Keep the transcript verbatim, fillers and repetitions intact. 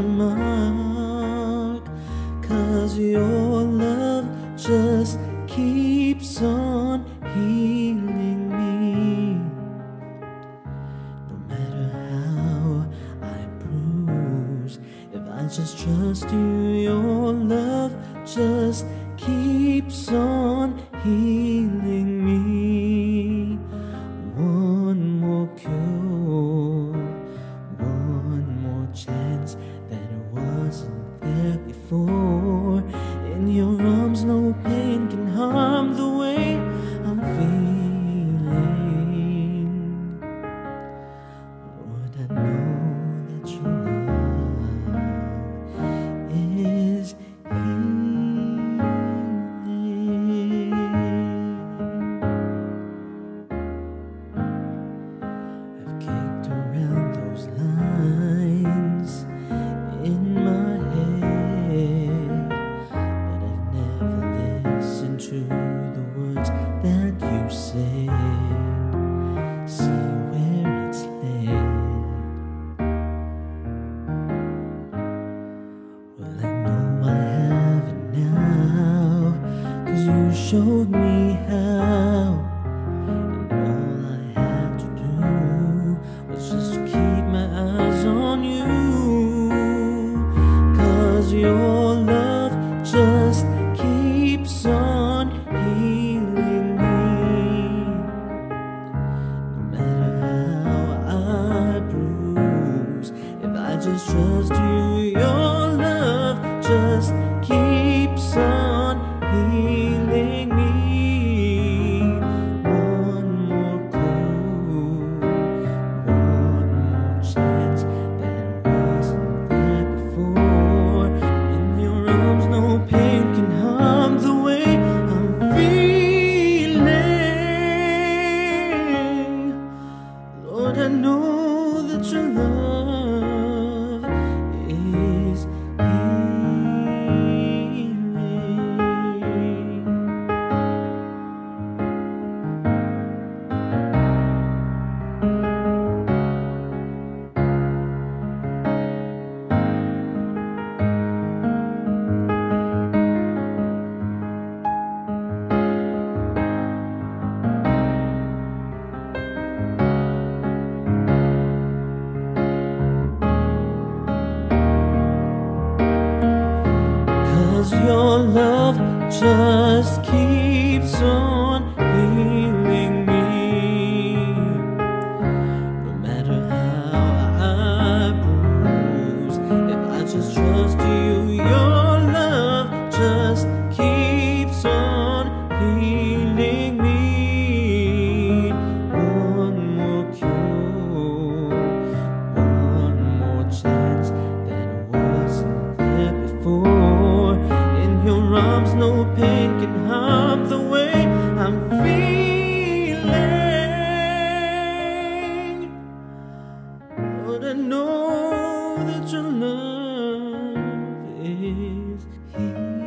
the mark, 'cause your love just keeps on healing me. No matter how I bruise, if I just trust you, your love just keeps on healing me. One more cure, one more chance that wasn't there before. In your arms no pain can harm the way I'm feeling. Lord, I know that your love is healing. I've kicked around those lines in my head, but I've never listened to the words that you said. See where it's led. Well, I know I have it now, 'cause you showed me how. And all I had to do was just keep my eyes on you, 'cause your love just keeps on healing me. No matter how I bruise, if I just trust you, your love just keeps on healing me. One more clue, one more chance that wasn't there before. In your arms no pain can harm the way I'm feeling. Lord, I know that your love is healing. Your love just keeps on healing me. No matter how I bruise, if I just trust you, your love just keeps on healing me. One more cure, one more chance that wasn't there before. In your arms no pain can harm the way I'm feeling. Lord, I know that your love is healing.